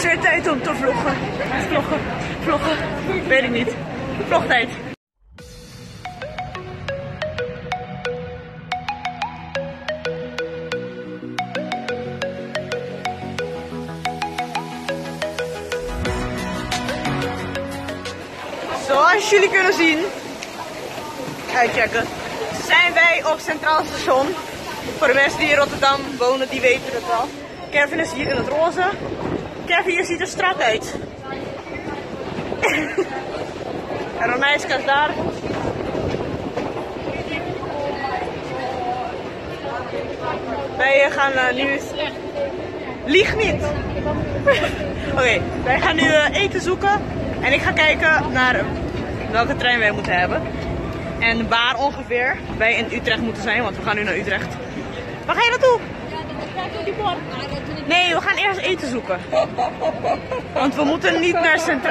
weer tijd om te vloggen. Vloggen. Weet ik niet. Vlogtijd. Zoals jullie kunnen zien, uitchecken, zijn wij op Centraal Station. Voor de mensen die in Rotterdam wonen, die weten het wel. Kevin is hier in het roze. Kevin, je ziet er strak uit. En Ronijska is daar. Wij gaan nu... Lieg niet! Oké, wij gaan nu eten zoeken. En ik ga kijken naar welke trein wij moeten hebben. En waar ongeveer wij in Utrecht moeten zijn, want we gaan nu naar Utrecht. Waar ga je naartoe? Nee, we gaan eerst eten zoeken. Want we moeten niet naar Centraal.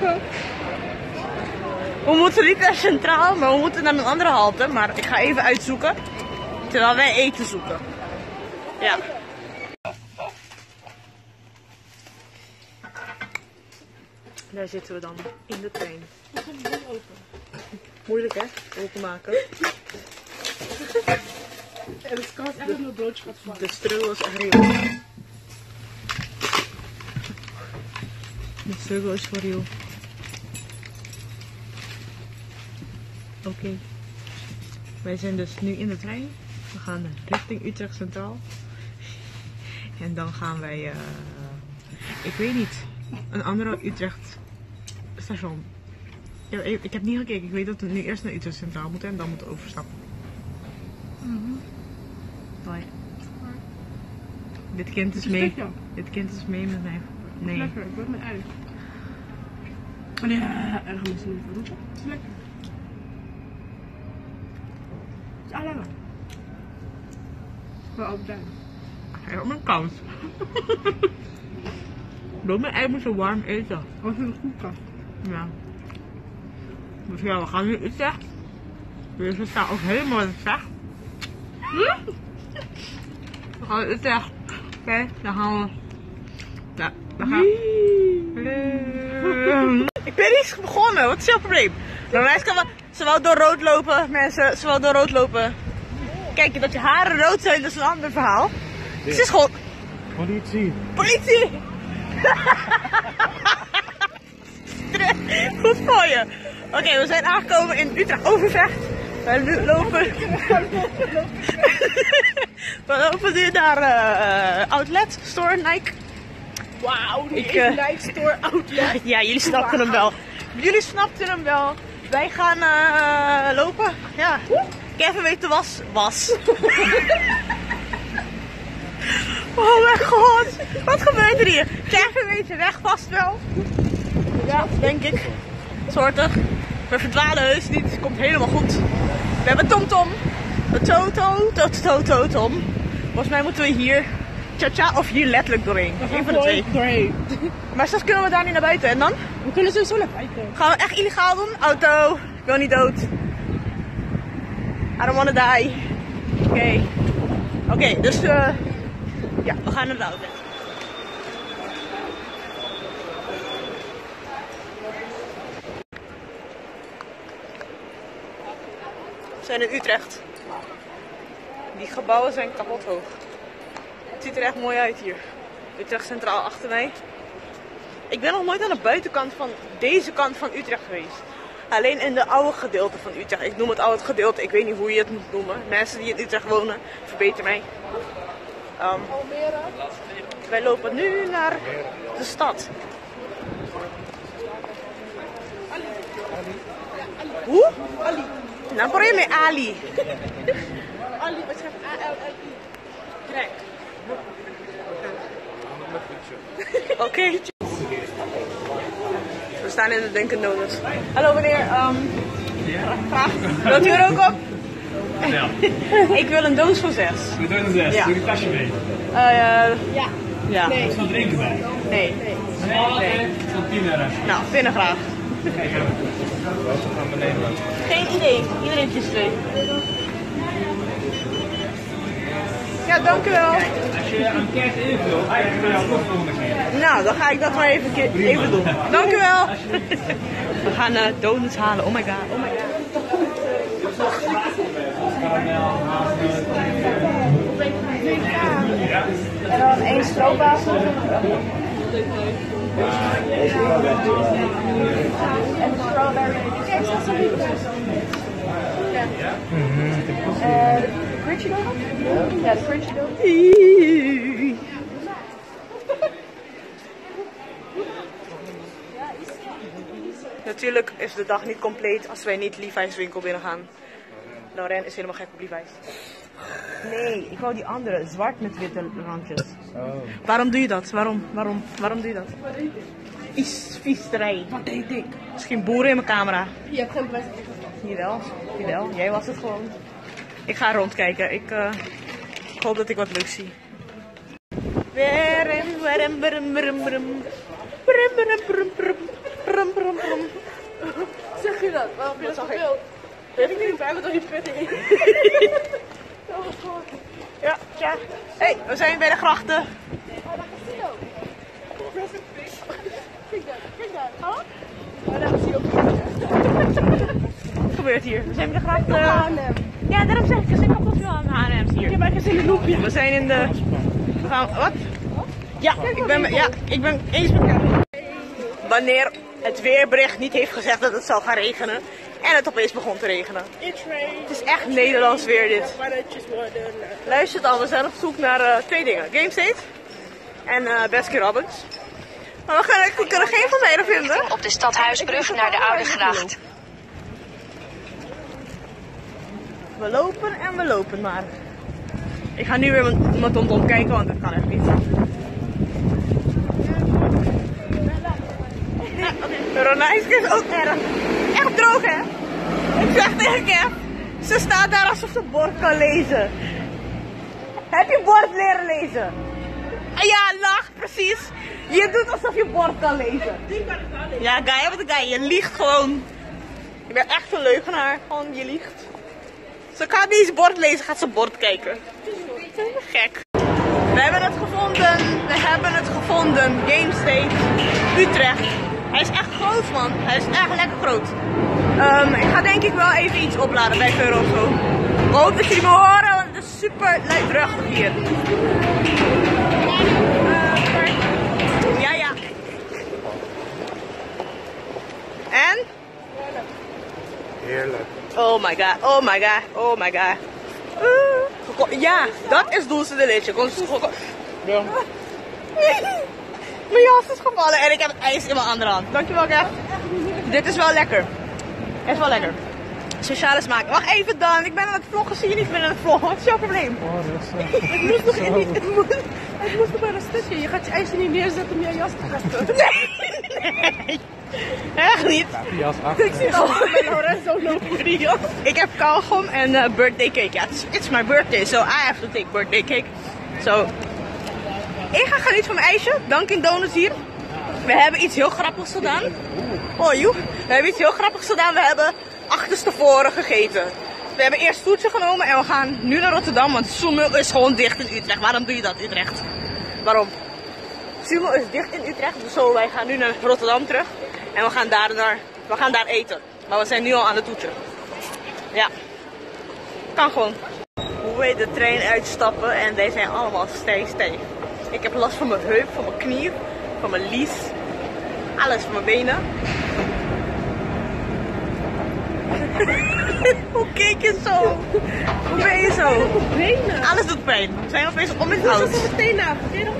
We moeten niet naar Centraal, maar we moeten naar een andere halte. Maar ik ga even uitzoeken, terwijl wij eten zoeken. Ja. Daar zitten we dan, in de trein. Moeilijk hè, openmaken. En het kan echt een broodje gaat vallen. De struggle is echt real. De struggle is voor real. Oké. Wij zijn dus nu in de trein. We gaan richting Utrecht Centraal. En dan gaan wij, ik weet niet, een andere Utrecht station. Ja, ik heb niet gekeken. Ik weet dat we nu eerst naar Utrecht Centraal moeten en dan moeten overstappen. Bye. Dit kind is mee. Dit kind is mee met mij. Nee. Lekker, ik word met uit. Oh nee, erg mensen niet van. Het is lekker. Het is lekker. Wel ook duim. Hij op mijn kant. Doe mijn ei moet zo warm eten. Wat in de koelkast. Ja. Dus ja, we gaan nu Utrecht. Dus we staan ook helemaal wat ik zeg. We gaan naar Utrecht. Oké, dan gaan we. Ja, dan gaan we. Ik ben niet begonnen, wat is jouw probleem? Ze wou door rood lopen, mensen, ze wou door rood lopen. Kijk, dat je haren rood zijn, dat is een ander verhaal. Het is gewoon... Politie! Politie! Goed voor je! Oké, we zijn aangekomen in Utrecht Overvecht. We lopen... We lopen nu naar Outlet Store Nike. Wauw, die Nike Store Outlet. Ja, jullie snapten hem wel. Jullie snapten hem wel. Wij gaan lopen. Ja. Kevin weet de was. Oh mijn god. Wat gebeurt er hier? Kevin weet de weg vast wel. Ja, denk ik. Soortig. We verdwalen heus niet. Het komt helemaal goed. We hebben TomTom. Tom. Volgens mij moeten we hier cha-cha of hier letterlijk doorheen. Eén van de twee. Doorheen. Maar straks kunnen we daar niet naar buiten. En dan? We kunnen sowieso naar buiten. Gaan we echt illegaal doen? Auto. Ik wil niet dood. I don't wanna die. Oké, dus ja, we gaan naar de auto. We zijn in Utrecht. Die gebouwen zijn kapot hoog. Het ziet er echt mooi uit hier. Utrecht Centraal achter mij. Ik ben nog nooit aan de buitenkant van deze kant van Utrecht geweest. Alleen in de oude gedeelte van Utrecht. Ik noem het oude gedeelte, ik weet niet hoe je het moet noemen. Mensen die in Utrecht wonen, verbeter mij. Wij lopen nu naar de stad. Hoe? Ali. Nou, probeer je met Ali. Ali, wat schrijft A-L-L-I? Trek. Oké. We staan in de Dunkin' Donuts. Hallo meneer, graag. Wilt u er ook op? Ja. Ik wil een doos van 6. Een doos van 6, Ja. doe die tasje mee. Ja. Nee. Er is wat drinken bij. Nee. Nee. Van 10 euro. Nou, binnen graag. Wat gaan we nemen? Geen idee. Iedereen kiest 2. Ja, Ja, dank u wel. Als je een kerst invult, dan kun je ook nog volgende keer. Nou, dan ga ik dat maar even doen. Dank u wel. We gaan donuts halen. Oh my god, oh my god. En dan 1 stroopwafel. En de strawberry. Kijk, dat is een beetje. De crunchy donut? Ja, de crunchy donut. Natuurlijk is de dag niet compleet als wij niet Levi's winkel binnen gaan. Lauren is helemaal gek op Levi's. Nee, ik wou die andere, zwart met witte randjes. Oh. Waarom doe je dat? Waarom doe je dat? Viesterij. Wat deed ik? Misschien boeren in mijn camera. Je hebt geen bewijs. Jawel, jij was het gewoon. Ik ga rondkijken, ik hoop dat ik wat leuks zie. Zeg je dat? Waarom heb je dat gefilmd? Weet ik niet, wij hebben toch niet pudding? Ja, tja. Hé, we zijn bij de grachten. Wat gebeurt hier? We zijn bij de grachten. Ja, daarom zeg ik, er zijn kapot veel aan H&M's hier. Ik heb eigenlijk zin in een loopje. We zijn in de... We gaan... Wat? Ja, ik ben eens met jou. Wanneer het weerbericht niet heeft gezegd dat het zou gaan regenen en het opeens begon te regenen. Het is echt Nederlands weer dit. Luister dan, we zijn op zoek naar 2 dingen. GameState en Baskin Robbins. Maar we kunnen geen van beiden vinden. Op de Stadhuisbrug naar de Oude Gracht. We lopen en we lopen maar. Ik ga nu weer mijn TomTom kijken, want dat kan echt niet. Ronijske is ook erg. Echt droog, hè? Ik zeg tegen Kev, ze staat daar alsof ze bord kan lezen. Heb je bord leren lezen? Ja, lach, precies. Je doet alsof je bord kan lezen. Ja, guy, wat een guy. Je liegt gewoon. Je bent echt een leugenaar. Gewoon, je liegt. Ze gaat niet eens bord lezen, gaat ze bord kijken. Gek. We hebben het gevonden. GameState, Utrecht. Hij is echt groot, man. Hij is echt lekker groot. Ik ga denk ik wel even iets opladen bij €5 of zo. Ik hoop dat jullie me horen, want het is super luidruchtig hier. Ja. En? Heerlijk. Oh my god. Ja, dat is Dulce de Leche. Ja. Mijn jas is gevallen en ik heb het ijs in mijn andere hand. Dankjewel, Kev. Dit is wel lekker. Echt wel lekker. Sociale smaak. Wacht even dan, ik ben aan het vloggen. Zie je niet meer aan het vloggen? Wat is jouw probleem? Oh, rustig. Het moest nog maar een stukje. Je gaat je ijsje niet neerzetten om je jas te trekken. Nee. Echt niet. Die jas achter. Ik zie al bij Lorenzo lopen voor die jas. Ik heb kauwgom en birthday cake. Ja, it's my birthday, so I have to take birthday cake. So, ik ga genieten van mijn ijsje. Dunkin' Donuts hier. We hebben iets heel grappigs gedaan. Oh joh. We hebben iets heel grappigs gedaan. We hebben achterstevoren gegeten. We hebben eerst toetje genomen en we gaan nu naar Rotterdam. Want Sumo is gewoon dicht in Utrecht. Waarom doe je dat, Utrecht? Waarom? Sumo is dicht in Utrecht. Dus zo, wij gaan nu naar Rotterdam terug. En we gaan daar eten. Maar we zijn nu al aan de toetje. Ja. Kan gewoon. Hoe wij de trein uitstappen en wij zijn allemaal stijf. Ik heb last van mijn heup, van mijn knie, van mijn lies. Alles van mijn benen. Hoe keek je zo? Hoe ben je zo? Benen. Alles doet pijn. We zijn opeens om in het Hoe oud. is dat meteen na? Ken je dat?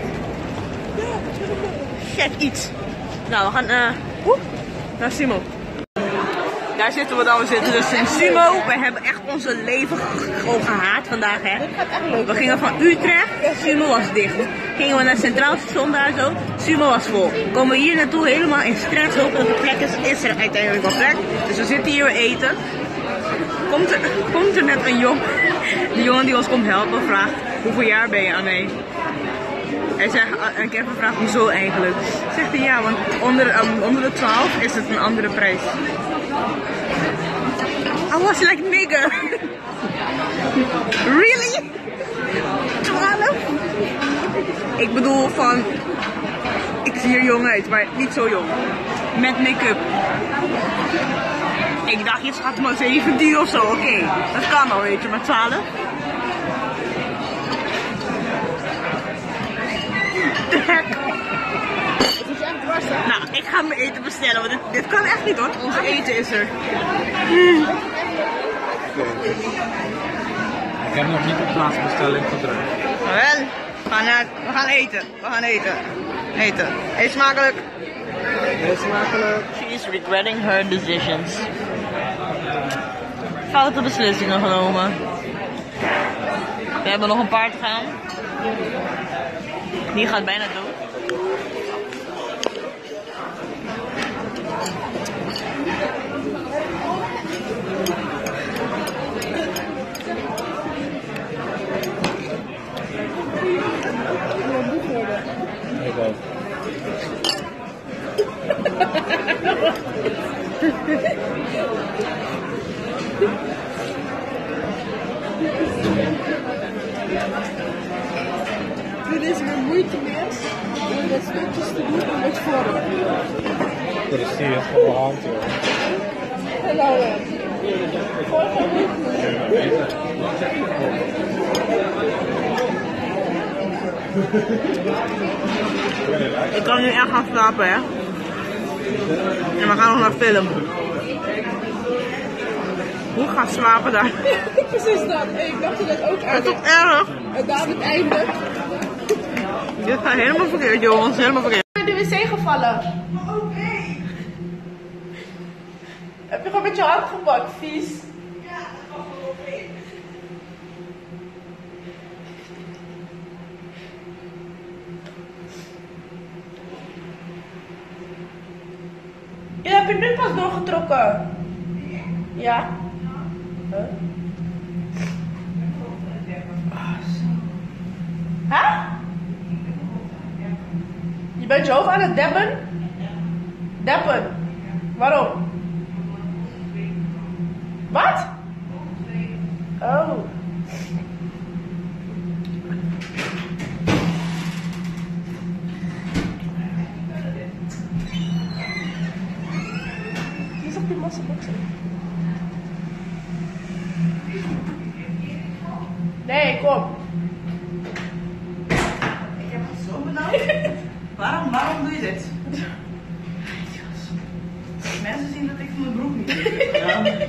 Gek iets. Nou, we gaan naar Sumo. Daar zitten we dan. We zitten dus in Sumo. We hebben echt onze leven gewoon gehaat vandaag, hè. We gingen van Utrecht. Sumo was dicht. Gingen we naar het Centraal Station daar zo. Sumo was vol. Komen we hier naartoe helemaal in stress. Hopen dat er plek is er uiteindelijk wel plek. Dus we zitten hier weer eten. Komt er net een jongen. De jongen die ons komt helpen vraagt: hoeveel jaar ben je aan mij? Hij zegt, en Kevin vraagt hoezo eigenlijk. Zegt hij ja, want onder de 12 is het een andere prijs. I was like nigger. Really? 12? Ik bedoel van, ik zie er jong uit, maar niet zo jong. Met make-up. Ik dacht, je schat maar 17 of zo, oké. Dat kan al, weet je, maar 12. De hek. Nou, ik ga mijn eten bestellen, want dit kan echt niet hoor. Onze eten is er. Ik heb nog niet op plaatsbestelling gedrukt. Wel, we gaan eten. We gaan eten. Eten. Eet smakelijk. Heel smakelijk. She is regretting her decisions. Foute beslissingen genomen. We hebben nog een paar te gaan. Die gaat bijna dood. Ik ook. Dit is weer moeite meer om dat stukjes te doen in het vorm. Precies, op de hand joh. En nou Ik kan nu echt gaan slapen, hè. En we gaan nog naar film. Hoe gaat slapen daar? precies dat. En ik dacht dat ook aan. Dat is toch erg? En daar het einde. Dit gaat helemaal verkeerd, jongens. Helemaal verkeerd. Ik ben in de wc gevallen. Oké. Heb je gewoon met je hand gepakt, vies? Ja, dat gaat wel oké. Je hebt je nu pas doorgetrokken. Ja. Huh? Huh? Je bent je hoofd aan het deppen? Deppen? Waarom? Wat? Oh. Hier is op die massa boksen. Nee, kom. Ik heb het zo benauwd. Waarom doe je dit? Mensen zien dat ik van mijn broek niet heb.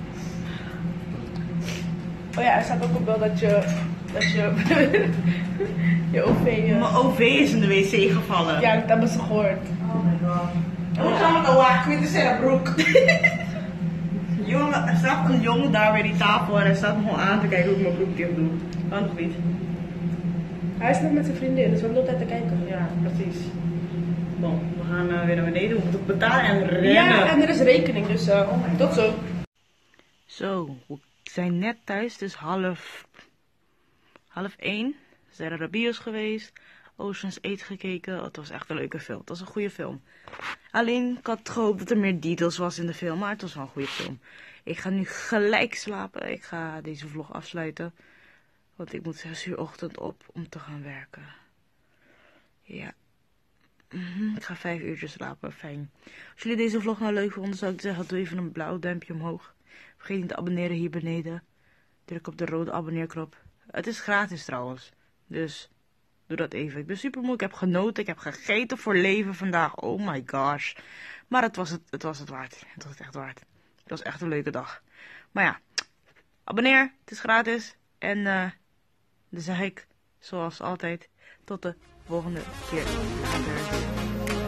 Oh ja, er staat ook op wel dat je je OV... Mijn OV is in de wc gevallen. Ja, dat hebben ze gehoord. Oh my god. Hoe gaan we nou wachten met de broek? Jongen, er staat een jongen daar bij die tafel en hij staat me gewoon aan te kijken hoe ik mijn broek dicht doe. Kan toch niet? Hij is net met zijn vriendin, dus we hebben altijd te kijken. Ja, precies. Bon, we gaan weer naar beneden. We moeten betalen en rennen. Ja, en er is rekening, dus tot zo. Zo, we zijn net thuis, dus half 1. We zijn naar de bios geweest. Ocean's 8 gekeken. Het was echt een leuke film. Het was een goede film. Alleen, ik had gehoopt dat er meer details was in de film, maar het was wel een goede film. Ik ga nu gelijk slapen. Ik ga deze vlog afsluiten. Want ik moet 6 uur ochtend op om te gaan werken. Ja. Ik ga 5 uurtjes slapen. Fijn. Als jullie deze vlog nou leuk vonden, zou ik zeggen, doe even een blauw duimpje omhoog. Vergeet niet te abonneren hier beneden. Druk op de rode abonneerknop. Het is gratis trouwens. Dus doe dat even. Ik ben super moe. Ik heb genoten. Ik heb gegeten voor leven vandaag. Oh my gosh. Maar het was het waard. Het was het echt waard. Het was echt een leuke dag. Maar ja. Abonneer. Het is gratis. En dan zeg ik, zoals altijd, tot de volgende keer. Later.